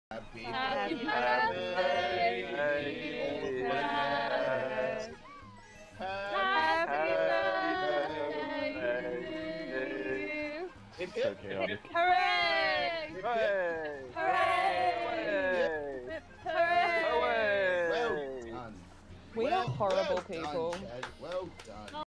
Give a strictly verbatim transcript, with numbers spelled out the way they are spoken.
Happy Happy birthday, birthday, old Dad. Happy Happy birthday birthday to you. Hip So hip. chaotic. Hooray! Hip hip. Hooray! Hooray! Hooray! Hooray! Well Hooray! done. We well, are horrible well people. Done, Chad. Well done.